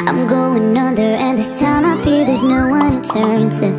I'm going under, and this time I fear there's no one to turn to.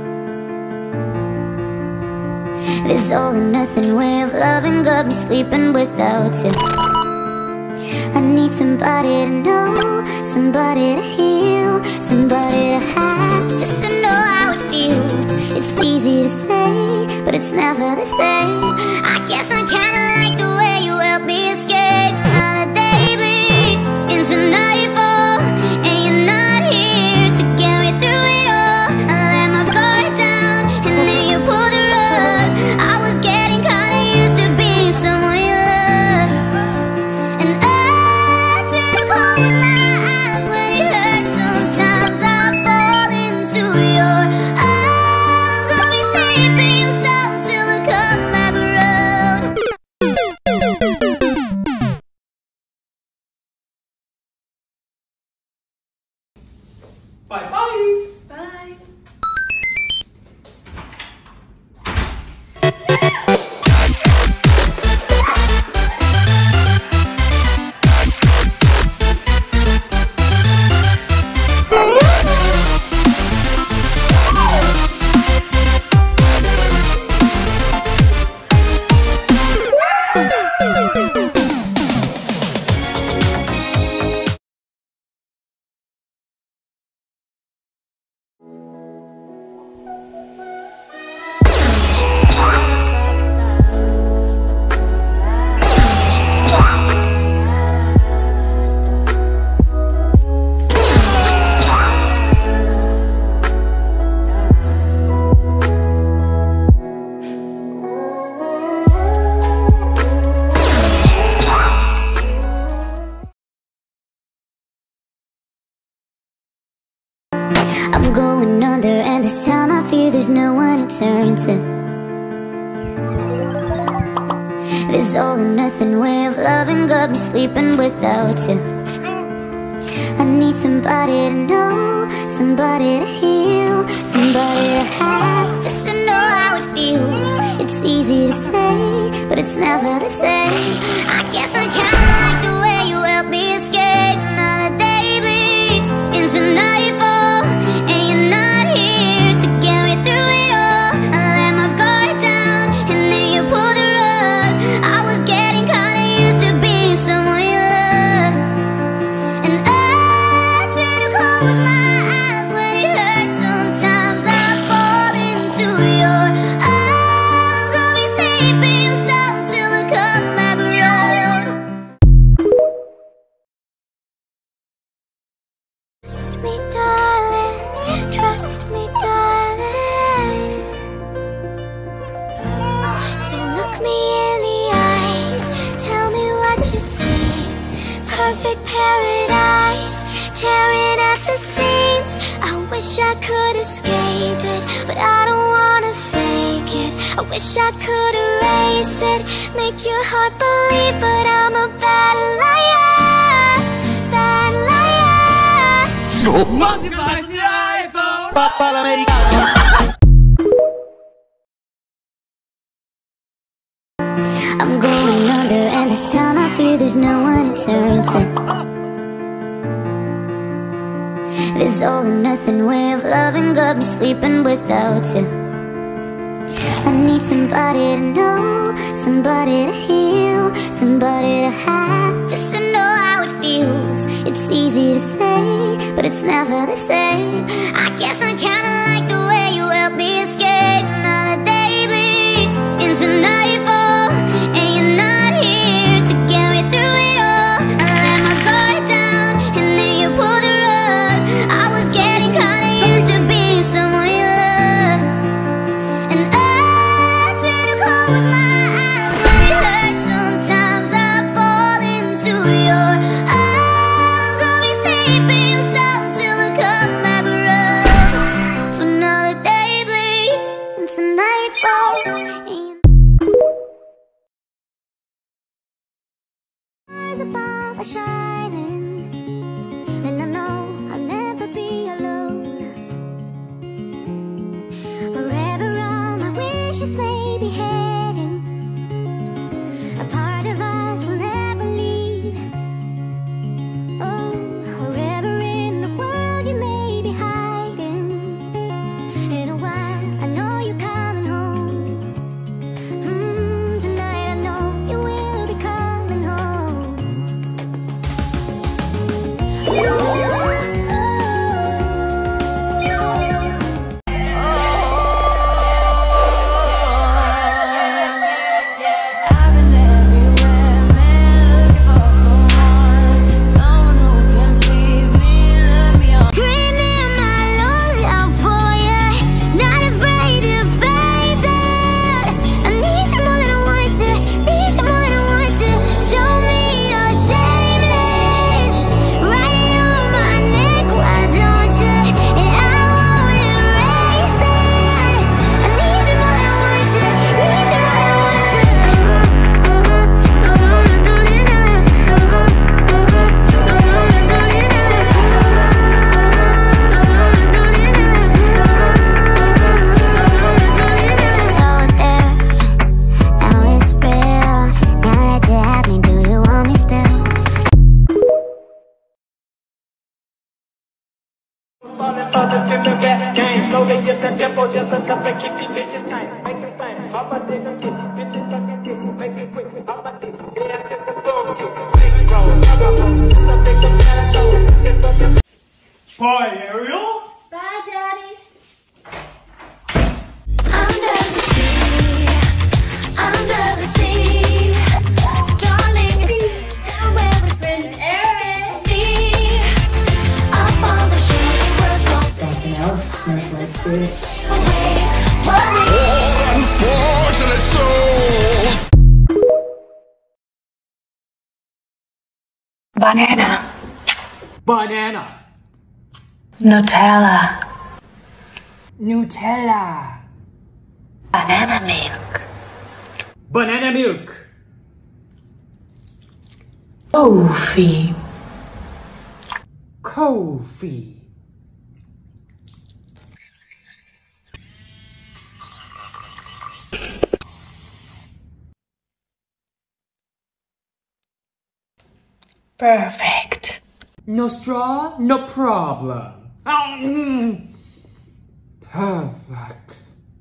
This all or nothing way of loving got me sleeping without you. I need somebody to know, somebody to heal, somebody to have, just to know how it feels. It's easy to say, but it's never the same. I guess I kinda like the way you help me escape. Now the day bleeds into nightfall, and you're not here to get me through it all. I let my guard down, and then you pulled the rug. I was getting kinda used to being someone you loved, and I tend to close my eyes when it hurts. Sometimes I fall into your arms. I'll be saving you sound till I come back around. Bye bye. Bye. I'm going under, and this time I fear there's no one to turn to. This all or nothing way of loving got me sleeping without you. I need somebody to know, somebody to heal, somebody to have, just to know how it feels. It's easy to say, but it's never the same. I guess I kinda like the way you help me escape. Now the day bleeds into nightfall, and you're not here to get me through it all. I let my guard down, and then you pulled the rug. I was getting kinda used to being someone you loved, and I tend to close my eyes when it hurts. Sometimes I fall into your arms. I'll be saving you sound till I come back around. Trust me, darling, trust me, darling. So look me in the eyes, tell me what you see. Perfect paradise, tearing at the seams. I wish I could escape it, but I don't wanna fake it. I wish I could erase it, make your heart believe, but I'm a bad liar, bad liar. Maximize the iPhone. Papa l'americana. I'm going under, and this time I fear there's no one to turn to. This all or nothing way of loving got me sleeping without you. I need somebody to know, somebody to heal, somebody to have, just to know how it feels. It's easy to say, but it's never the same. I guess I kinda like the way you help me escape. Now the day bleeds into nightfall, and you're not here to get me through it all. I let my guard down, and then you pulled the rug. I was getting kinda used to being someone you loved, and I tend to close my eyes when it hurts. Sometimes I fall into your arms. I'll be saving you sound till I come back around. Falling for the tripping rap game. Slowly get that tempo just enough to keep these bitches tight. Make it tight. Hop a dick, bitches fucking dick. Make it quick. Hop a dick. Yeah, just a soul to. Big roll, Bye, Ariel. Bye, Daddy. Under the sea, under the sea, darling, it's down where it's Prince Eric. me. Up on the shore, they work all Something else smells like fish. away. Worry. Unfortunate souls. Banana. Banana. Nutella. Nutella. Banana milk. Banana milk. Coffee. Coffee. Perfect. No straw, no problem. Perfect.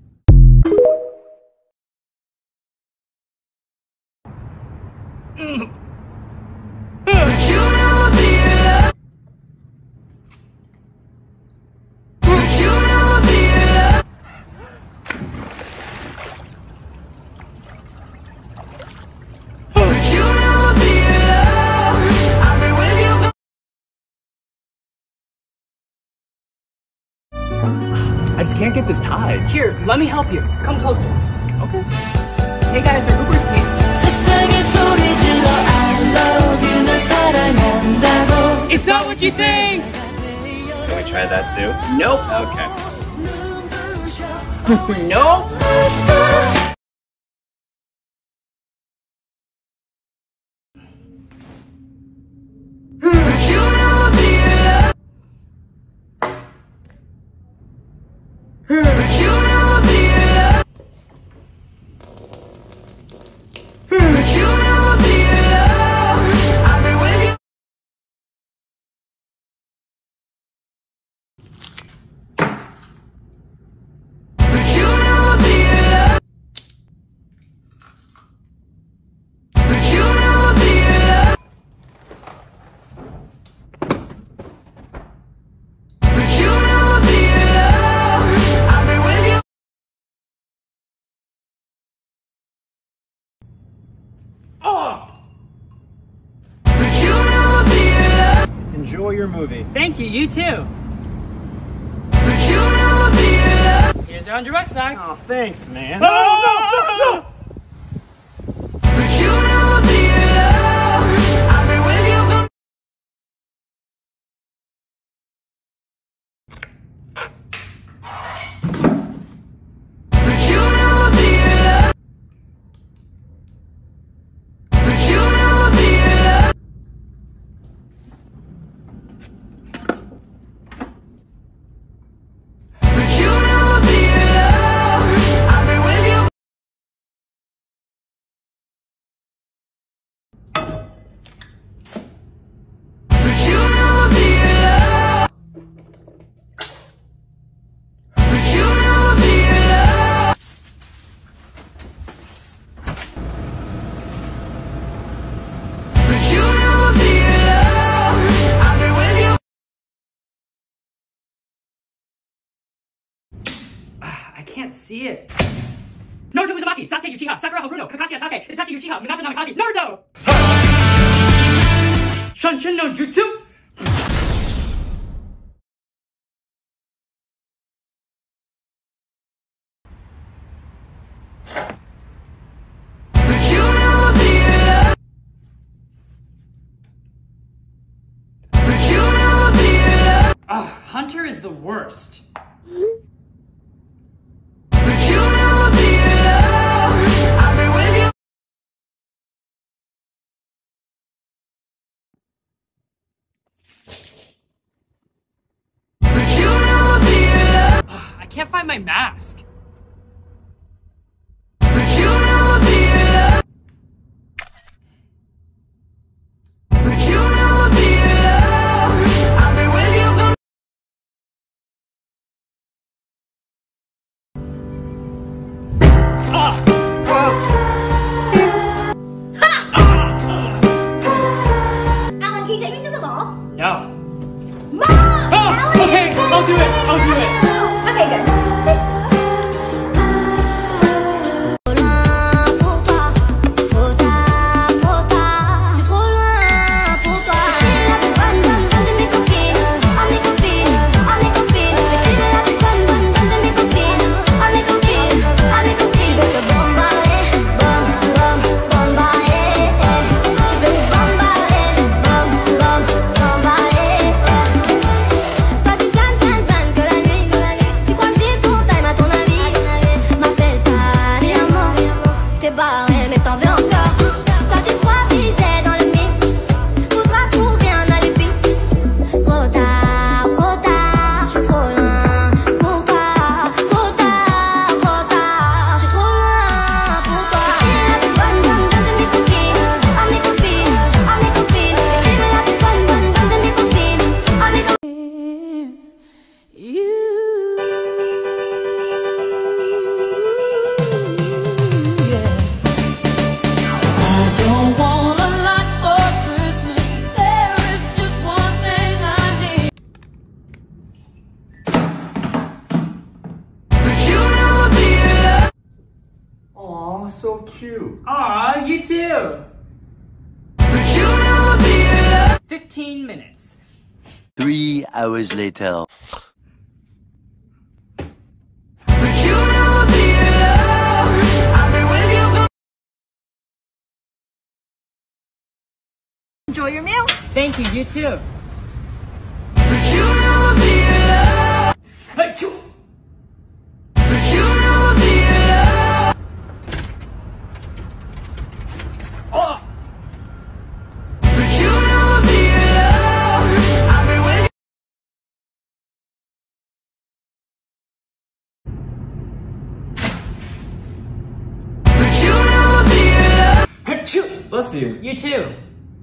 I just can't get this tied. Here, let me help you. Come closer. Okay. Hey guys, our Uber's here. It's not what you think! Can we try that too? Nope. Okay. Nope. Enjoy your movie. Thank you, you too. Here's your $100 back. Oh, thanks, man. Oh! I can't see it. Naruto Uzumaki, Sasuke Uchiha, Sakura Haruno, Kakashi Atake, Itachi Uchiha, Minato Namikaze, Naruto! Shanshin no Jutsu? Hunter is the worst. I can't find my mask. I'll do it. I'll do it. Okay, good. Aw, so cute. Aw, you too. 15 minutes. 3 hours later. Enjoy your meal. Thank you, you too. Achoo! Oh! Achoo! Bless you. You too.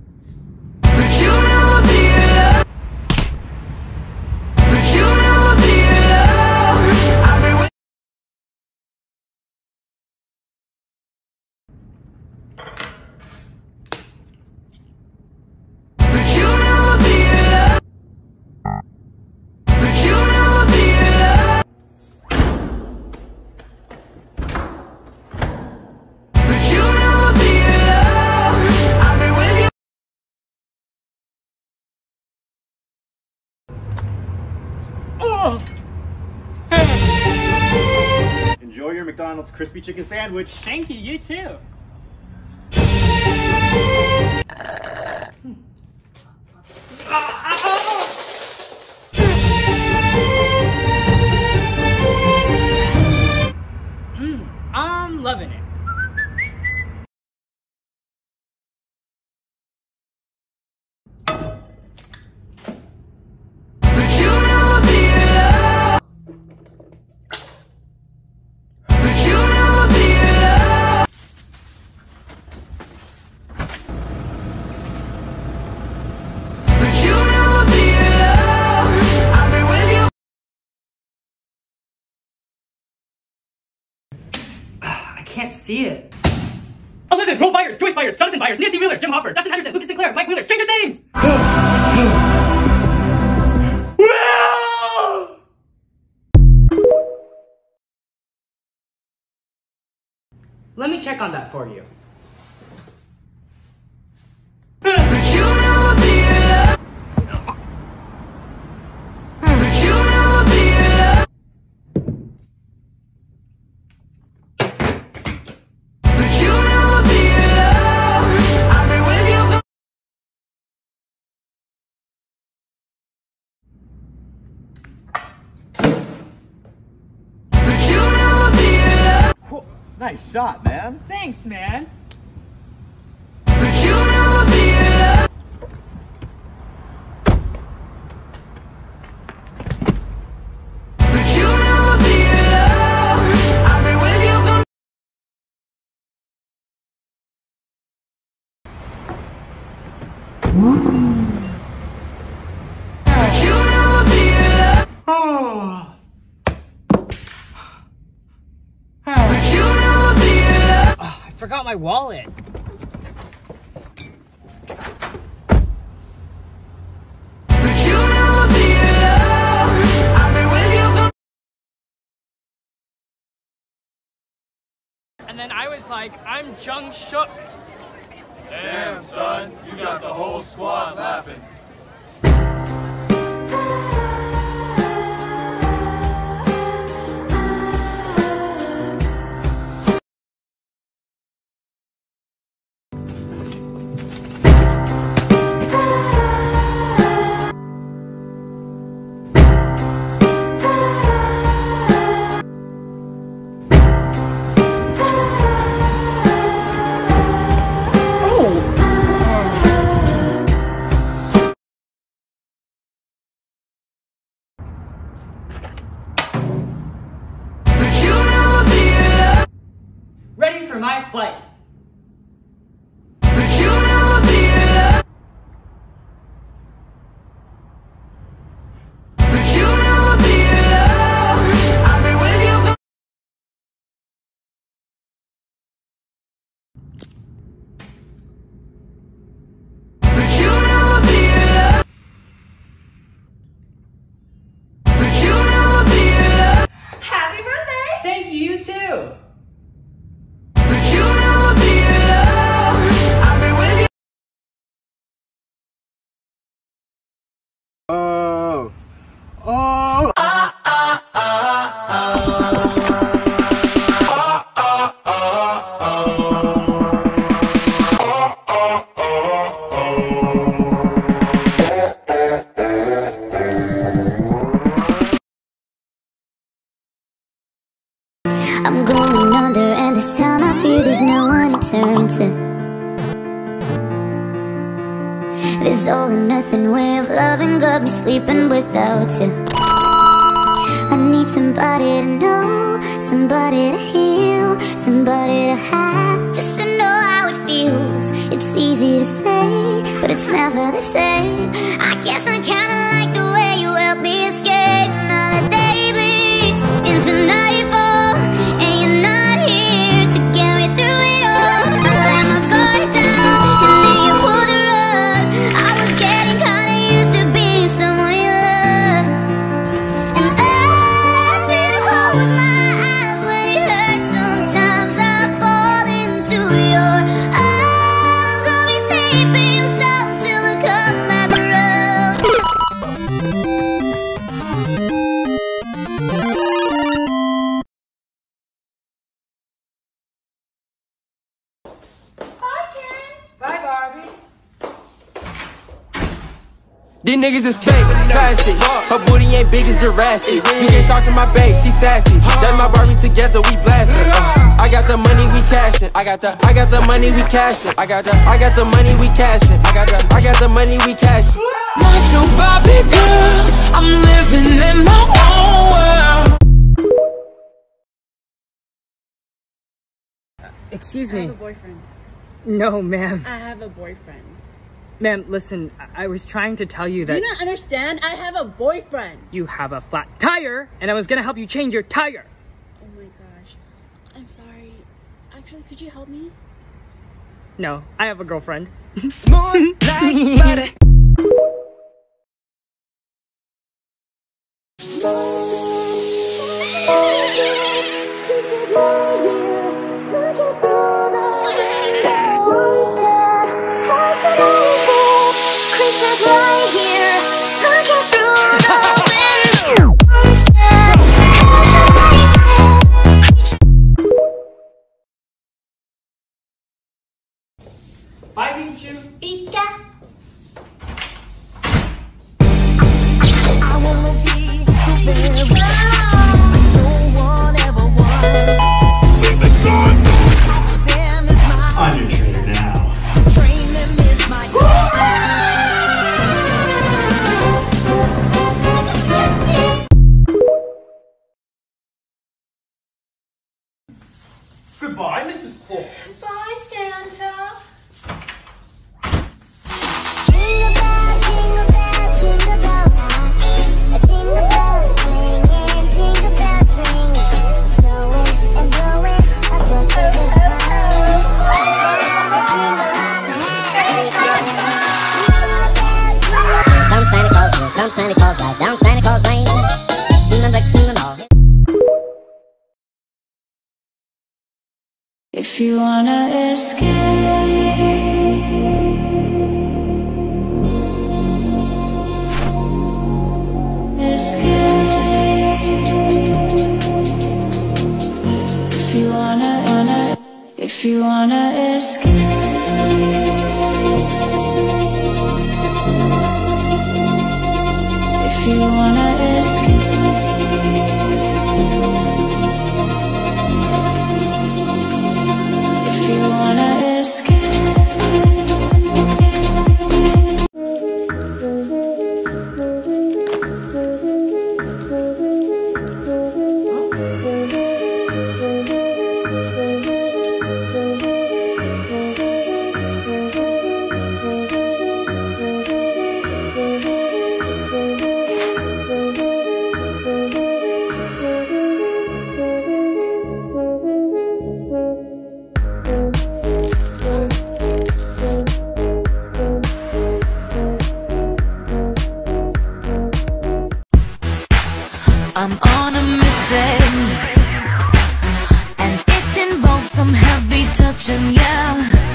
Enjoy your McDonald's crispy chicken sandwich. Thank you, you too. I'm loving it. I can't see it. 11, Roll Byers, Joyce Byers, Jonathan Byers, Nancy Wheeler, Jim Hopper, Dustin Henderson, Lucas Sinclair, Mike Wheeler, Stranger Things! Let me check on that for you. Nice shot, man. Thanks, man. Oh. Oh, I forgot my wallet. and I was like, I'm Jung shook. Damn, son, you got the whole squad laughing. Ready for my flight. Happy birthday! Thank you, you too. Oh. Oh. I'm going under, and this time I feel there's no one to turn to. This all or nothing way of loving got me sleeping without you. I need somebody to know, somebody to heal, somebody to have, just to know how it feels. It's easy to say, but it's never the same. I guess I kinda like the way you help me escape. Now the day bleeds into nightfall, and you're not here to get me through it all. I let my guard down, and then you pulled the rug. I was getting kinda used to being someone you loved, and I tend to close my eyes when it hurts. Sometimes I fall into your arms. I'll be safe in your sound till I come back around. Bye, Barbie. These niggas is fake, plastic. Her booty ain't big as Jurassic. You can't talk to my babe, she sassy. That's my Barbie, together we blasting. I got the money, we cashin'. I got the money, we cashin'. I got the money, we cashin'. I got the money, we cashin'. Not your Barbie girl, I'm living in my own world. Excuse I me. have a boyfriend. No, ma'am. I have a boyfriend. Ma'am, listen, I was trying to tell you that Do you not understand? I have a boyfriend. you have a flat tire, and I was gonna help you change your tire. Oh my gosh. I'm sorry. Actually, could you help me? No, I have a girlfriend. Smooth like butter. Bye, Pikachu. I'm your trainer now. Goodbye, Mrs. Claus. Bye, Santa. Jingle bell, jingle bell, jingle bell rock. Jingle bells swinging, jingle bells ringing, snowing and blowing across the Down Santa Claus Hill, down Santa Claus ride, down Santa Claus Lane. Sing them like sing them all. If If you wanna escape, escape. If you wanna escape. If you wanna escape. If you wanna escape. I'm on a mission, and it involves some heavy touching, yeah.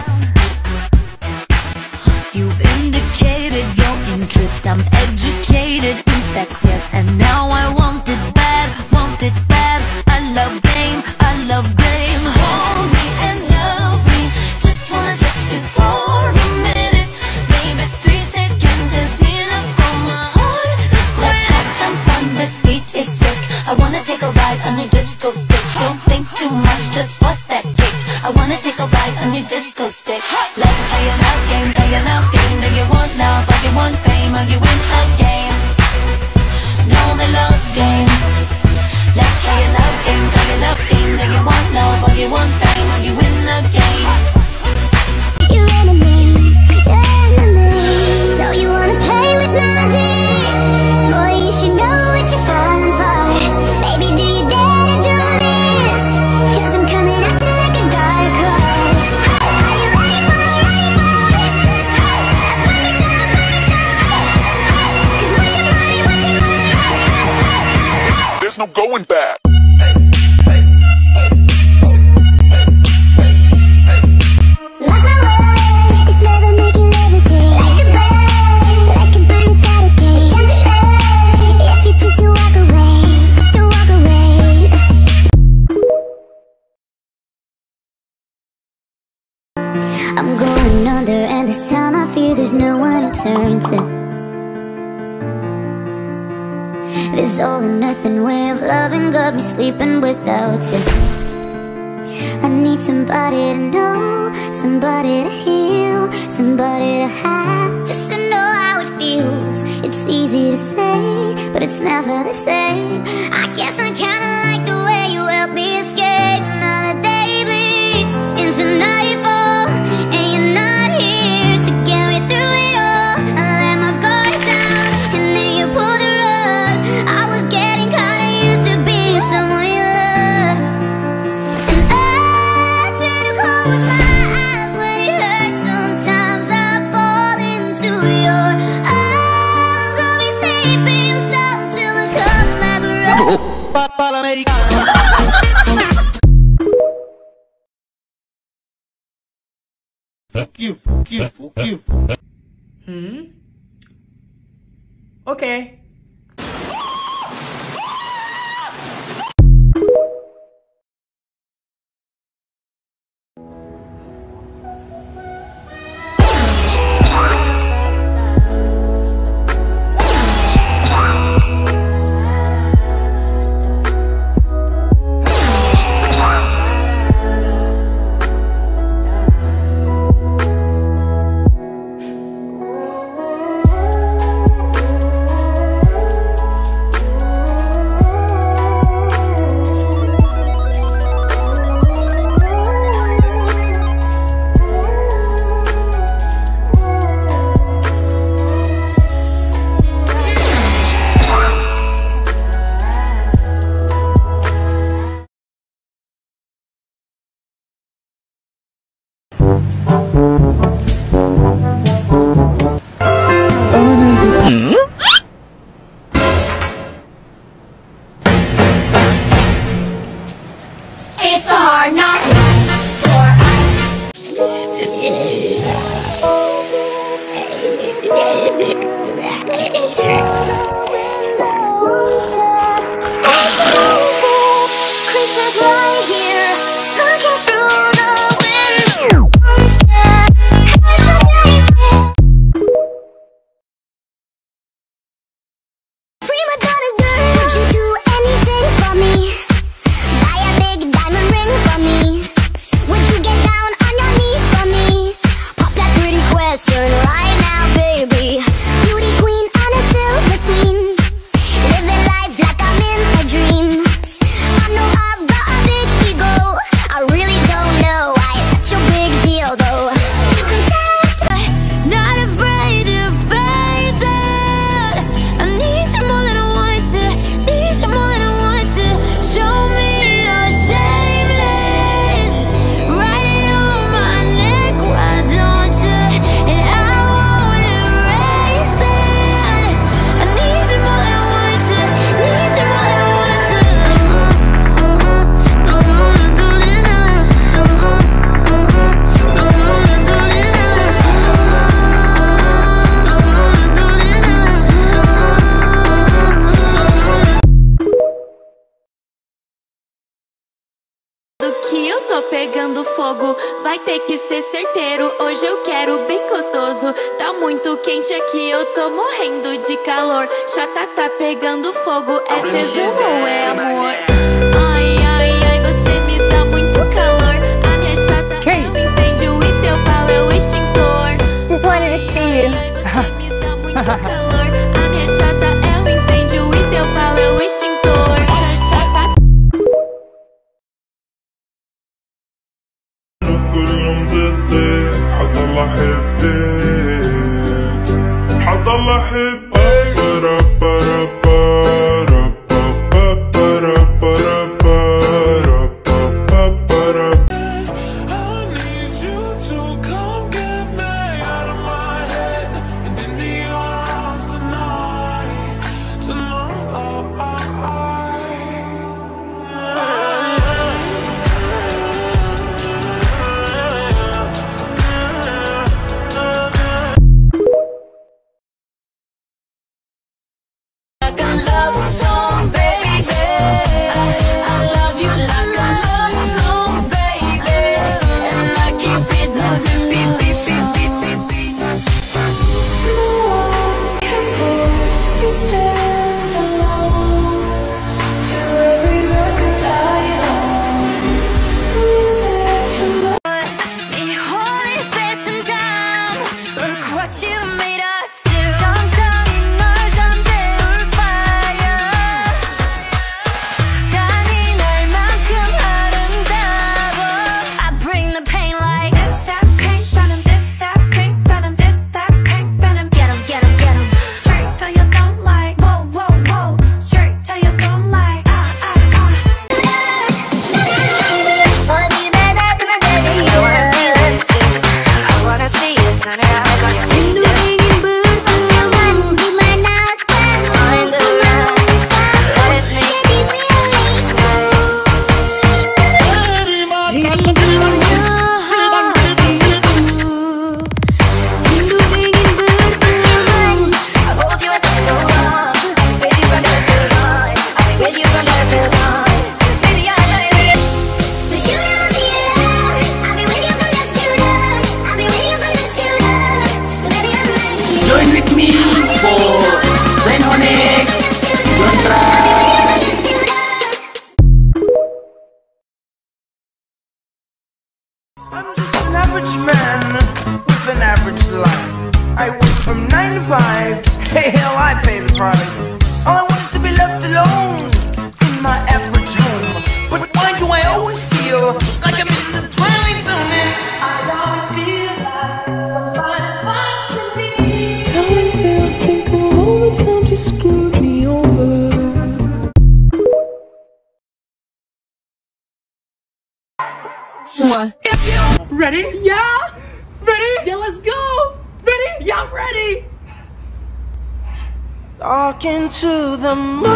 You've indicated your interest, I'm educated in sex, yes. And now I want it bad, want it bad. I love game, I love game. Hold me and love me, just wanna touch you for a minute. Maybe 3 seconds is enough for my heart to quit. Let's have some fun, this beat is sick. I wanna take a ride on your disco stick. Don't think too much, just bust that kick. I wanna take a ride on your disco stick. Let's play a love game, play a love game. Do you want love or you want fame? Or you win a game? Know the love game. Let's play a love game, play a love game. Do you want love or you want fame? Or you win a game? You're enemy, so you wanna play with magic? Boy, you should know what you're falling for. Baby, do you dare to do this? 'Cause I'm coming at you like a dark horse. Are you ready for it? There's no going back. Mark my words, this love will make you levitate. Like a bird, like a bird without a cage. If you choose to walk away, don't walk away. I'm going under, and this time I fear there's no one to turn to. This all or nothing way of loving got me sleeping without you. I need somebody to know, somebody to heal, somebody to have, just to know how it feels. It's easy to say, but it's never the same. I guess I kinda like the way you help me escape. Now the day bleeds into nightfall, and you're not here to get me through it all. I let my guard down, and then you pulled the rug. I was getting kinda used to being someone you love, and I tend to close my eyes when it hurts. Sometimes I fall into your arms. I'll be safe in your sound till I come back around. Fuck you. Okay. right here, looking through the window. I'm scared, I should really feel. Prima donna girl, would you do anything for me? Buy a big diamond ring for me? Would you get down on your knees for me? Pop that pretty question right now, baby. Beauty queen on a silver screen, living life like I'm in a dream. I know I've got a big ego, I really don't know why it's such a big deal though. Not afraid to face it. I need you more than I want to. Need you more than I want to. Show me you're shameless. Write it on my neck, why don't you? And I won't erase it. I need you more than I want to. Need you more than I want to. Don't wanna do this now. Don't wanna do this now. Do que eu tô pegando fogo, vai ter que ser certeiro. Hoje eu quero bem gostoso. Tá muito quente aqui, eu tô morrendo de calor. Chata tá pegando fogo, é tesão ou é amor? Ai, ai, ai, você me dá muito calor. A minha chata é um incêndio e teu pau é o extintor. Just wanted to see you. Você me dá muito calor. A minha chata é um incêndio e teu pau é o extintor. Chata. حضل احبك حضل احبك I need you to come get me out of my head and in the arms tonight, Like a love song, baby. I love you like a love song, baby. And I keep it beat, beat, beat, beat, beat, beat, beat. No one can force you stand alone. To every record I own, music to love. Me holding space and time. Look what you made us do. 천천히 널 잠재울 fire. 잔인할 만큼 아름다워. I bring the pain like this that pink venom, this that pink venom, this that pink venom. Get 'em, get 'em, get 'em. Straight till you don't like. Whoa, whoa, whoa. Straight till you don't like. I wanna see you, son. I wanna see you. Join with me for Zenhonix, Yontra. I'm just an average man with an average life. I work from 9 to 5. Hey, hell, I pay the price. All I want is to be left alone in my average home. But why do I always feel like I'm in the twilight zone? And I always feel like somebody's watching me. How and then I think of all the times you screwed me over. What? Ready? Yeah? Ready? Yeah, let's go! Ready? Yeah, I'm ready! Talking to the moon.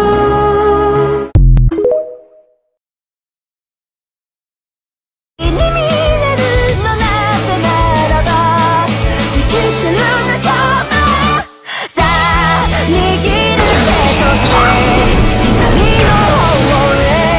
You need